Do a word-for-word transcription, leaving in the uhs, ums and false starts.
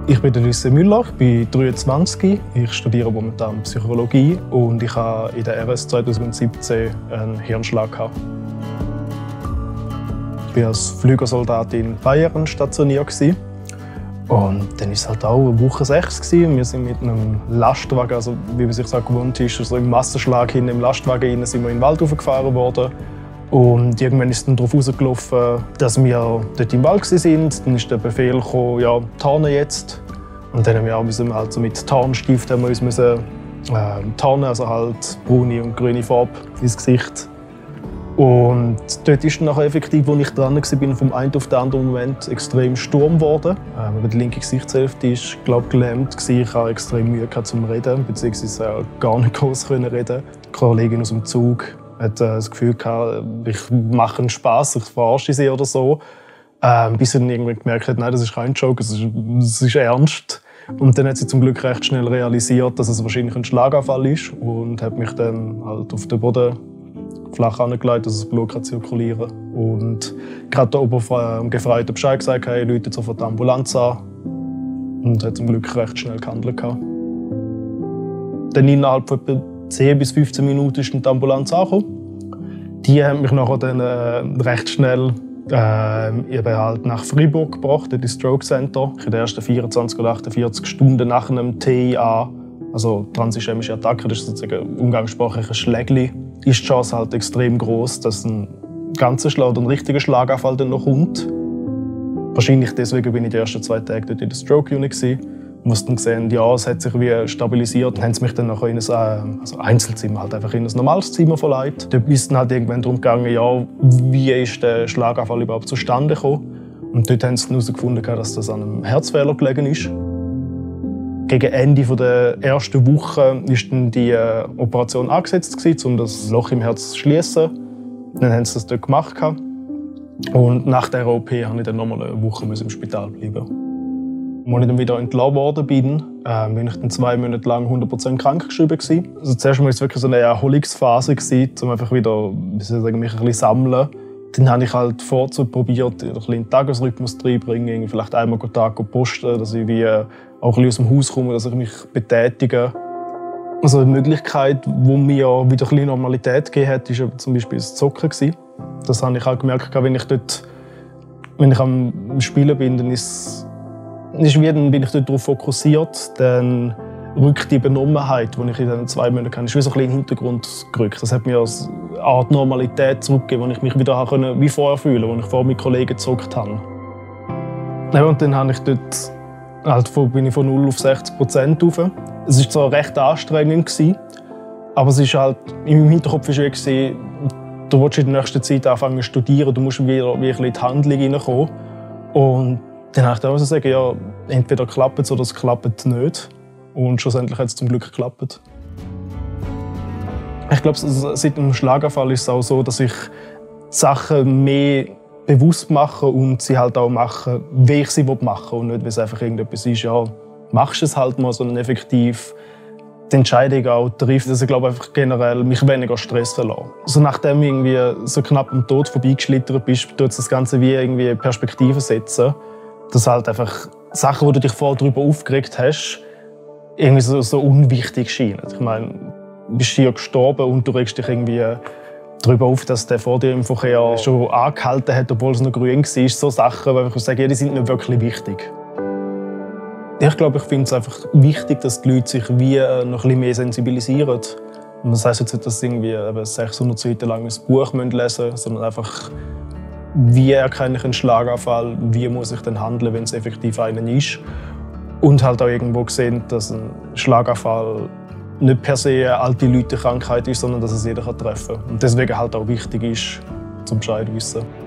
Ich bin Lucien Müller, ich bin dreiundzwanzig. Ich studiere momentan Psychologie und ich hatte in der R S zwanzig siebzehn einen Hirnschlag. Ich war als Flügersoldat in Bayern stationiert. Und dann war es halt auch Woche sechs. Wir sind mit einem Lastwagen, also wie man sich das gewohnt ist, also im Massenschlag hin im Lastwagen rein, sind wir in den Wald hochgefahren worden. Und irgendwann ist es dann darauf rausgelaufen, dass wir dort im Wald waren. Dann ist der Befehl gekommen, ja, tarnen jetzt. Und dann haben wir, auch, wir halt so mit Tarnstift haben wir uns müssen, äh, tarnen, also halt braune und grüne Farbe ins Gesicht. Und dort ist dann nachher effektiv, als ich dran war, vom einen auf den anderen Moment extrem Sturm geworden. Ähm, die linke Gesichtshälfte war, glaube ich, gelähmt. Ich hatte extrem Mühe zum Reden, beziehungsweise äh, gar nicht groß reden. Die Kollegin aus dem Zug hat äh, das Gefühl gehabt, ich mache einen Spass, ich verarsche sie oder so. Ähm, bis sie dann irgendwann gemerkt hat, nein, das ist kein Joke, es ist, es ist ernst. Und dann hat sie zum Glück recht schnell realisiert, dass es wahrscheinlich ein Schlaganfall ist und hat mich dann halt auf den Boden flach angelegt, dass das Blut zirkulieren kann. Und gerade der Obergefreite Bescheid gesagt, hey, Leute sofort die Ambulanz an. Und hat zum Glück recht schnell gehandelt. Dann innerhalb von etwa zehn bis fünfzehn Minuten ist die Ambulanz angekommen. Die haben mich nachher dann äh, recht schnell äh, eben halt nach Freiburg gebracht, in das Stroke Center. In den ersten vierundzwanzig oder achtundvierzig Stunden nach einem T I A, also transischemische Attacke, das ist sozusagen umgangssprachlich ein Schlägli, ist die Chance halt extrem groß, dass ein ganzer Schlag oder ein richtiger Schlaganfall dann noch kommt. Wahrscheinlich deswegen bin ich die ersten zwei Tage dort in der Stroke Unit gewesen. Und was dann gesehen, ja, es hat sich wie stabilisiert. Dann haben sie mich dann nachher in ein also Einzelzimmer, halt einfach in ein normales Zimmer verlegt. Dort ist dann halt irgendwann darum gegangen, ja, wie ist der Schlaganfall überhaupt zustande gekommen. Und dort haben sie herausgefunden, dass das an einem Herzfehler gelegen ist. Gegen Ende der ersten Woche war dann die Operation angesetzt, um das Loch im Herz zu schließen. Dann haben sie das dort gemacht. Und nach der O P musste ich dann noch mal eine Woche im Spital bleiben. Als ich dann wieder entlassen worden bin, äh, bin ich dann zwei Monate lang hundert Prozent krankgeschrieben. Also zuerst war es wirklich so eine Erholungsphase, um einfach wieder wie soll ich sagen, mich ein bisschen sammeln. Dann habe ich halt vorzu probiert, ein bisschen in den Tagesrhythmus reinzubringen, vielleicht einmal am Tag posten, dass ich wie auch ein bisschen aus dem Haus komme, dass ich mich betätige. Also eine Möglichkeit, die mir wieder ein bisschen Normalität gegeben hat, war zum Beispiel das Zocken. Das habe ich auch gemerkt, wenn ich dort, wenn ich am Spielen bin, dann ist, ist wie, dann bin ich dort darauf fokussiert, dann rückt die Benommenheit, die ich in diesen zwei Monaten hatte, ist wie so ein bisschen in den Hintergrund gerückt. Das hat mir eine Art Normalität zurückgegeben, wo ich mich wieder wie vorher fühlen konnte, als ich vorher mit Kollegen gezockt habe. Ja, und dann habe ich dort, halt, bin ich von null auf sechzig Prozent rauf. Es war zwar recht anstrengend, aber es ist halt, in meinem Hinterkopf war es, du willst in der nächsten Zeit anfangen zu studieren, du musst wieder in die Handlung hineinkommen. Und dann habe ich dann auch sagen, ja, entweder klappt es oder es klappt nicht. Und schlussendlich hat es zum Glück geklappt. Ich glaube, seit dem Schlaganfall ist es auch so, dass ich Sachen mehr bewusst mache und sie halt auch mache, wie ich sie machen will. Und nicht, weil es einfach irgendetwas ist, ja, machst du es halt mal, sondern effektiv die Entscheidung auch trifft, dass ich glaube einfach generell mich weniger stressen lasse. Also nachdem irgendwie so knapp am Tod vorbeigeschlittert bist, tut das Ganze wie irgendwie Perspektive setzen. Dass halt einfach Sachen, wo du dich vorher darüber aufgeregt hast, irgendwie so, so unwichtig scheinen. Ich meine, du bist hier gestorben und du regst dich irgendwie darüber auf, dass der vor dir im Verkehr schon angehalten hat, obwohl es noch grün war. So Sachen, wo ich sage, ja, die sind nicht wirklich wichtig. Ich glaube, ich finde es einfach wichtig, dass die Leute sich wie noch ein bisschen mehr sensibilisieren. Und das heisst jetzt nicht, dass sie irgendwie ein sechshundert Seiten langes Buch lesen müssen, sondern einfach, wie erkenne ich einen Schlaganfall, wie muss ich dann handeln, wenn es effektiv einen ist. Und halt auch irgendwo gesehen, dass ein Schlaganfall nicht per se eine alte Leute-Krankheit ist, sondern dass es jeder treffen kann. Und deswegen halt auch wichtig ist, zum Bescheid wissen.